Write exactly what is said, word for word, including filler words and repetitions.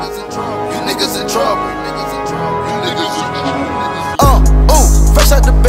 You niggas in trouble. You niggas in trouble. Uh, ooh, fresh out the